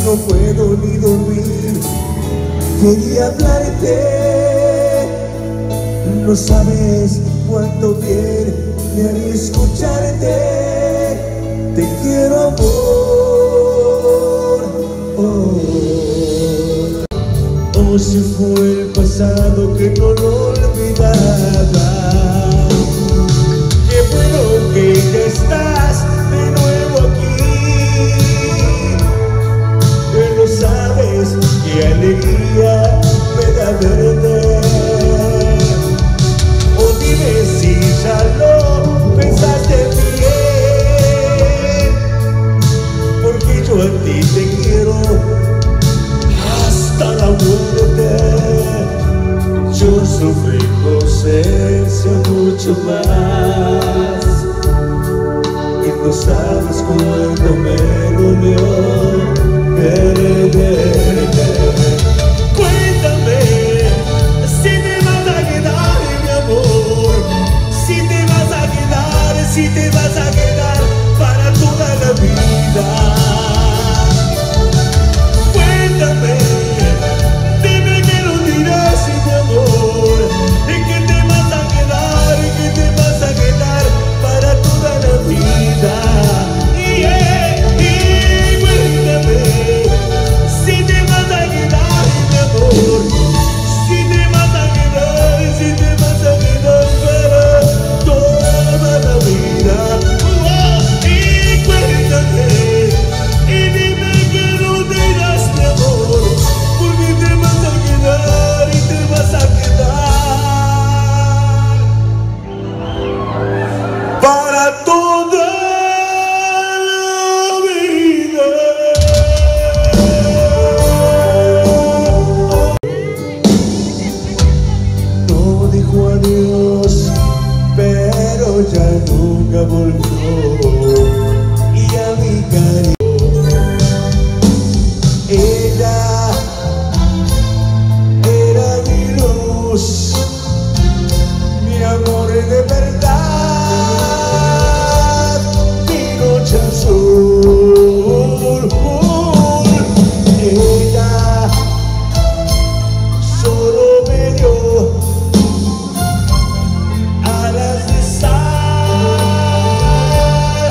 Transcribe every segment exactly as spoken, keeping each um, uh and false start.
no puedo ni dormir. Quería hablarte, no sabes cuánto bien me haría escucharte. Te quiero, amor. Oh, oh, si fue el pasado que no lo olvidaba. Qué bueno que ya estás de nuevo aquí. Que lo sabes, qué alegría me da verte. O dime si ya lo pensaste bien, porque yo a ti te quiero hasta la muerte. Yo sufrí tu ausencia mucho más, y no sabes cuánto me dolió perderte. Cuéntame si te vas a quedar, mi amor, si te vas a quedar, si te vas a quedar para toda la vida. Cuéntame, dime que no dirás, mi amor, y que te vas a quedar, y que te vas a quedar para toda la vida. Y, eh, y cuéntame si te vas a quedar, mi amor, si te vas a quedar, si te vas a quedar para toda la vida. Oh, y cuéntame y dime que no dirás, mi amor, porque te vas a quedar y te vas a quedar para toda la vida. No dijo adiós, pero ya nunca volvió. Y a mi cariño, ella era mi luz, mi amor de verdad, mi noche azul. Ella solo me dio alas de sal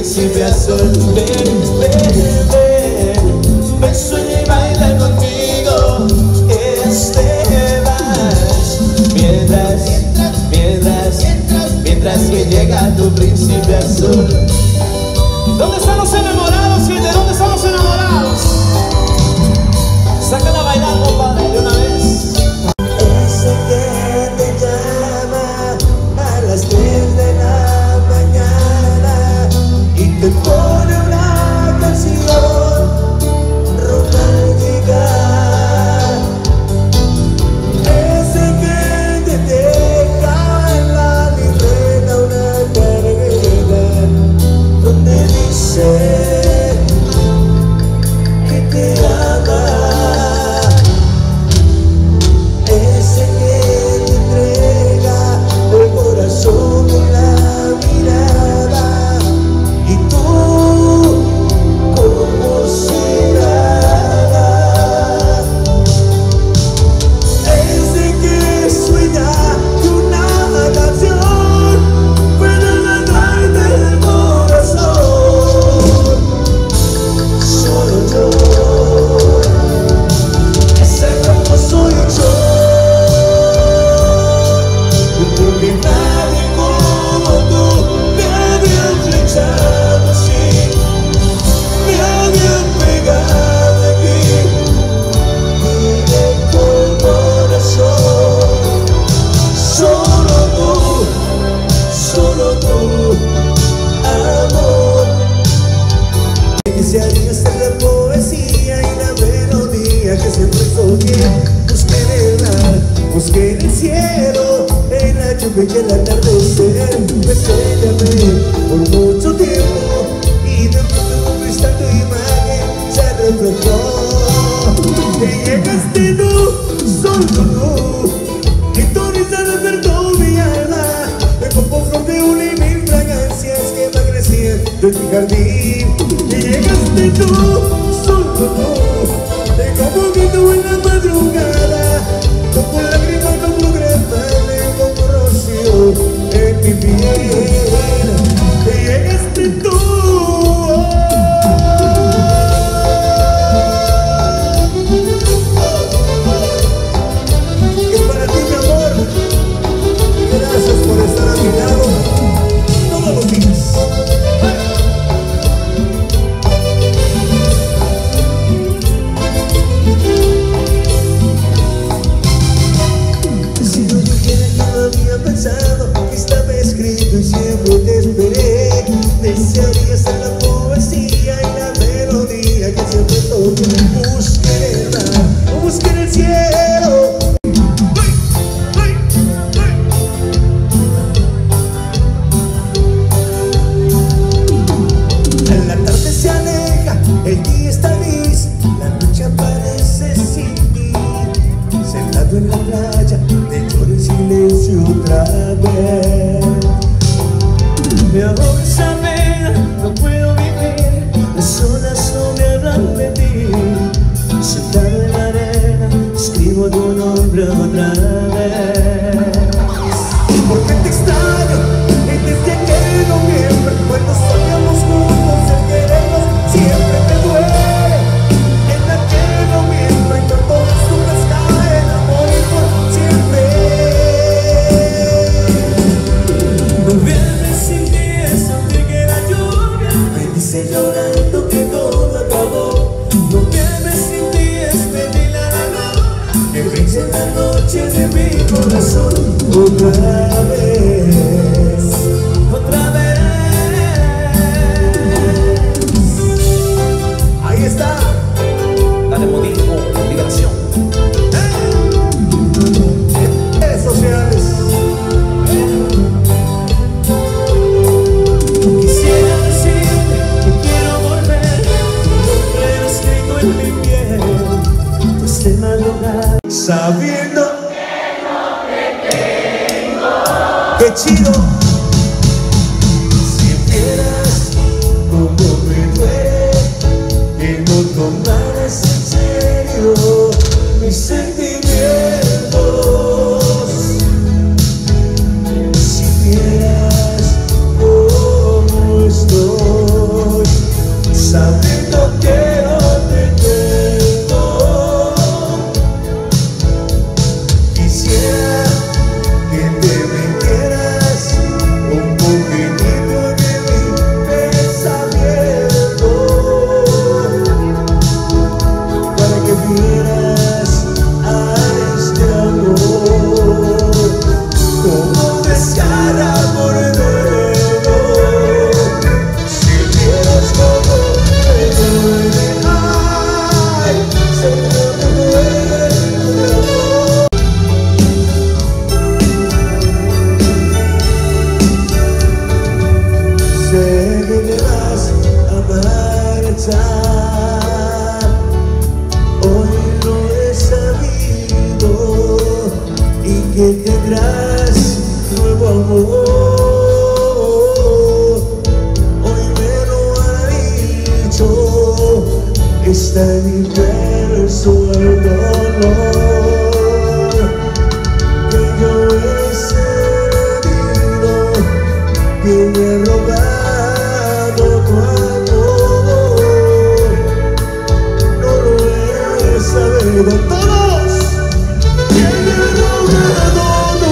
príncipe azul. Ven, ven, ven, ven, sueña y baila conmigo este vals. Mientras, mientras, mientras que llega tu príncipe azul. ¿Dónde están los enamorados, gente? ¿Dónde están los enamorados? Sácala a bailar, compadre, de una vez. Ese que te llama a las tres de la mañana y te pone una canción romántica. Ese que te deja en la libreta una carpeta donde dice que te ama. Ese que te entrega el corazón con la mirada y tú como si nada. Ese que sueña que una canción puede llenarte el corazón. Solo yo, ese como soy yo. Porque nadie como tú me había flechado así, me había pegado aquí y dejó el corazón. Solo tú, solo tú, amor. Desearía ser la poesía y la melodía que siempre soñé. Busqué en el mar, busqué en el cielo, en la lluvia y el atardecer. Me llamé por mucho tiempo y de pronto conquistando imagen se reflejó. Y llegaste tú, solo tú, y tú se despertó mi alma. Me compongo de una y mil fragancias que van creciendo en mi jardín. Y llegaste tú, solo tú, te conmovido en la madrugada, como lágrimas, como granadas, como rocío en mi piel. Y llegaste tú. Es para ti, mi amor. Gracias por estar a mi lado todos los días. Si no dijera que no había pensado que estaba escrito y siempre te esperé, desearía ser la poesía y la melodía que siempre toqué. Busqué en el mar, busqué en el cielo. La tarde se aleja, el día está gris, la noche aparece sin ti. Sentado en la playa, te lloro en silencio otra vez. Me ahoga esa pena, no puedo vivir, las olas no me hablan de ti. Sentado en la arena, escribo tu nombre otra vez. Porque te extraño, y desde aquel noviembre, cuando soñamos juntos el querernos, siempre me duele. En aquel noviembre, en cuanto las nubes caen, amor y por siempre. Noviembre sin ti es donde queda lluvia, me dice llorando que todo acabó. Noviembre sin ti es pedirle a la luna que brille en la noche de mi corazón. Otra vez, otra vez. Ahí está. Dale modismo, liberación. Redes sociales. Quisiera decirte que quiero volver, no quiero escrito en mi piel, pues de madrugada, sabiendo qué chido. Si vieras cómo me duele que no tomaras en serio mis sentimientos. Si vieras cómo estoy. está inmerso el dolor que yo he sentido, que me he robado tu amor. No lo he sabido. Todos, que me he robado tu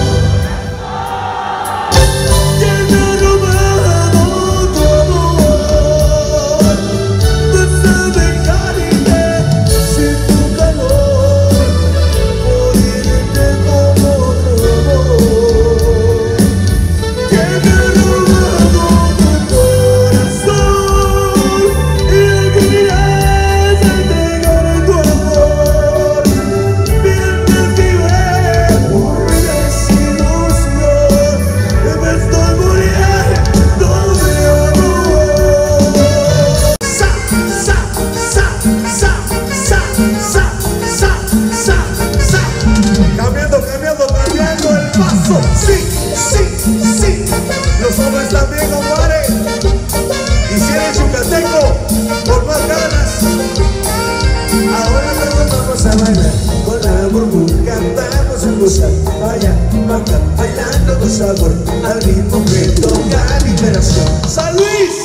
que me he robado tu amor. Vas a dejarme sin tu calor, morirte como otro amor. Que me he robado tu corazón y no quieras entregar tu amor. Bien te vive por mi desilusión, me estoy muriendo de amor. Sa, sa, sa, sa, sa, sa, sa, sa, sa. Cambiando, cambiando, cambiando el paso. Sí, sí, sí. Los hombres también, compadre. Y si eres yucateco, por más ganas. Ahora todos vamos a bailar con la burbuja, cantamos en gozar. Vaya, vaca, bailando con sabor, al ritmo que toca liberación. ¡San Luis!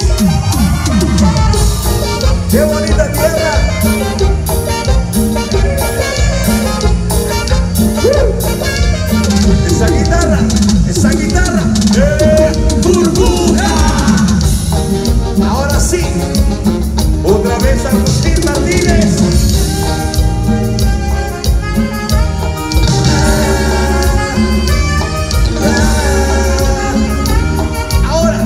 ¡Qué bonita tierra! Esa guitarra, esa guitarra. ¡Eh, burbuja! Ahora sí, otra vez Agustín Martínez. Ahora,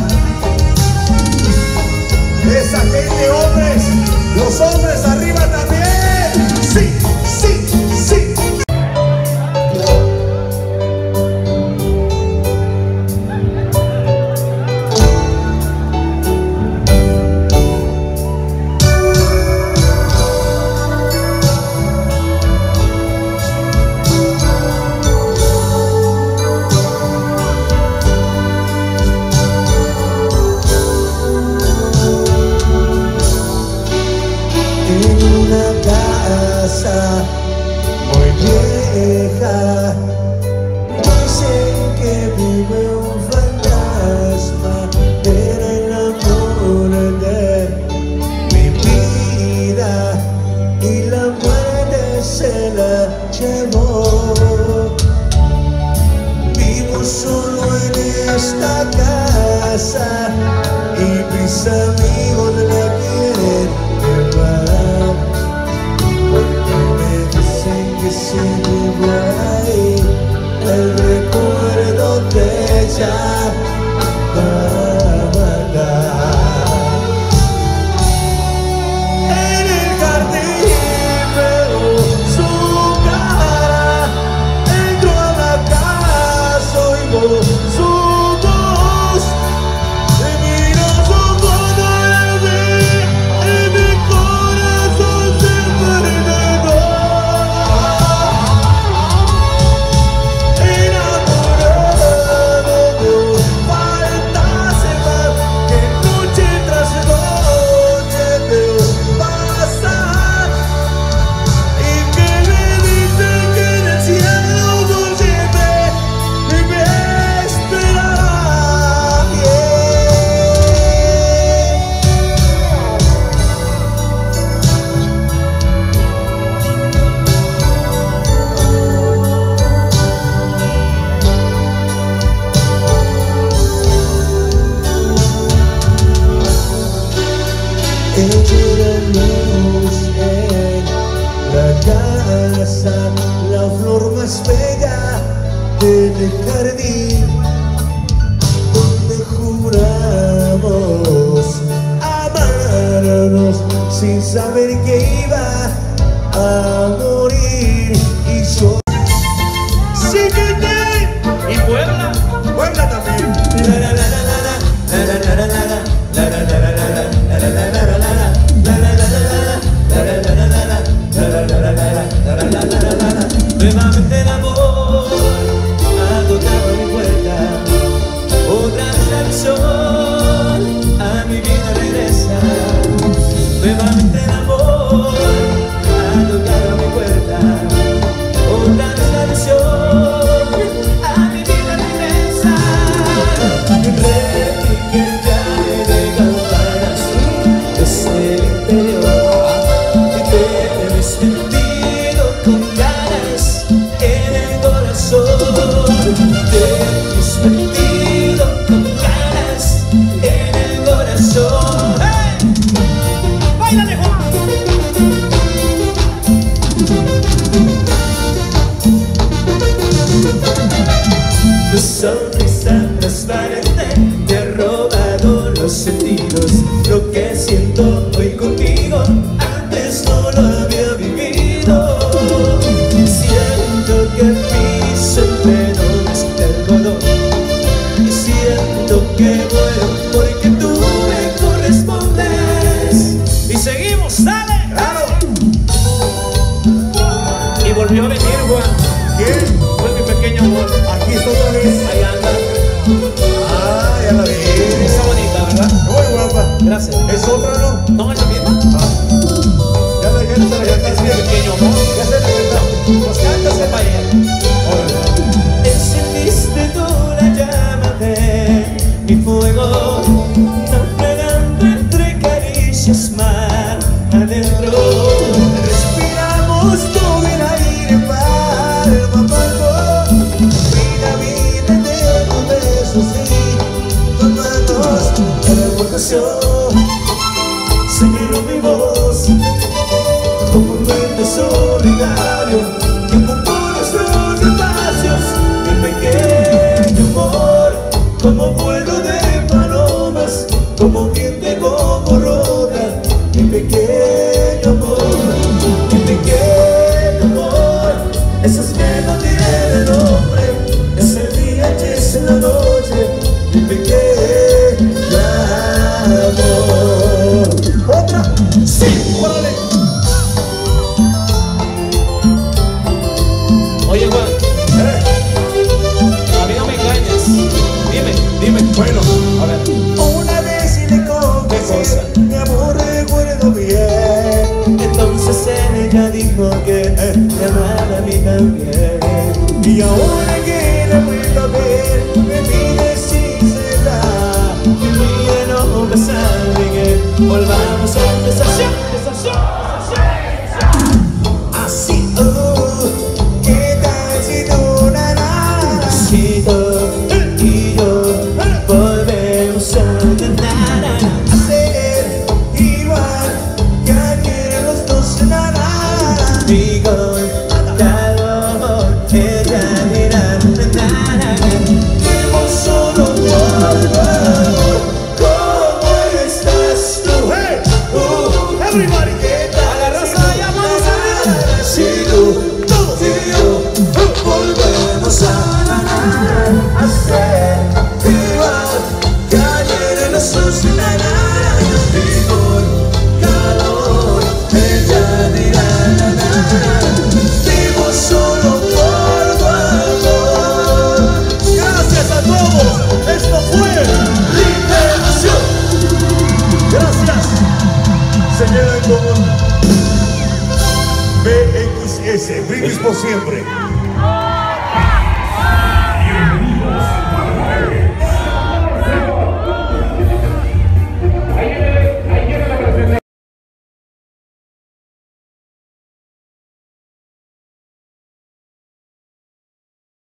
esa gente, hombres, los hombres arriba también. Sí, sí, sí. En una casa muy vieja dicen que vive un fantasma. Era el amor de mi vida y la muerte se la llevó. Vivo solo en esta casa y mis amigos la quieren llevar, porque me dicen que se llevó ahí el recuerdo de ella. En el jardín veo su cara, entro a la casa, oigo su voz, y miro su foto de mí, y mi corazón se envenenó. Enamorado de un fantasma que noche tras noche veo pasar, y que me dice que en el cielo dulce y me esperará Echa la luz en la casa, la flor más bella del jardín, donde juramos amarnos sin saber que iba a morir. Y yo síguete. ¿Y Puebla? Puebla también. Nuevamente el amor ha tocado mi puerta, otra vez el sol a mi vida regresa. Nuevamente el amor Lo que siento hoy contigo antes no lo había vivido. Siento que piso entre nubes del color y siento que muero porque tú me correspondes. Y seguimos, dale. Claro. Y volvió a venir, Juan. ¿Quién? Fue mi pequeño amor. Aquí está otra vez. Ahí anda. Ah, ya la vi. Está bonita, ¿verdad? Muy guapa. Gracias. ¿Es otra, no? ¿No es la misma? Ah. Ya la ya se la Es mi cantaste. pequeño amor. Ya se la cantaste. Pues cántase. Órale. Encendiste tú la llama de mi fuego, navegando entre caricias mar adentro. Respiramos todo el aire palmo a palmo. Vida, vida de tus besos y tus manos. En la evocación se llenó mi voz como un duende solitario que ocupó nuestros espacios. Mi pequeño amor, como vuelo de palomas, como viento, como roda. Mi pequeño amor, mi pequeño amor, esas que no tienen nombre, es el día y es la noche. Mi pequeño amor. Otra, sí, órale. Oye, Juan, Eh, a mí no me engañes. Dime, dime. Bueno, A ver. una vez y le confesé, mi amor, recuerdo bien. Entonces ella dijo que me amaba a mí también. Y ahora que la vuelvo a ver, me pide sinceridad. Y mira, no me sabe que volvamos a empezar. Así, oh, ¿qué tal si tú nada? Si tú y yo volvemos a intentar Hacer igual que ayer los dos nada. digo, calor, ella dirá nada. Vivo solo por amor. ¿Cómo estás tú? Hey, uh, everybody, ¿qué tal? A la raza de llamados arriba. Si tú, todos y yo volvemos a ganar, a ser igual que ayer en los suscitados. Vigor, calor, ella dirá nada. Vivo solo por tu amor. Gracias a todos. Esto fue Liberación. Gracias. Señora en común. B X S, brindis por siempre.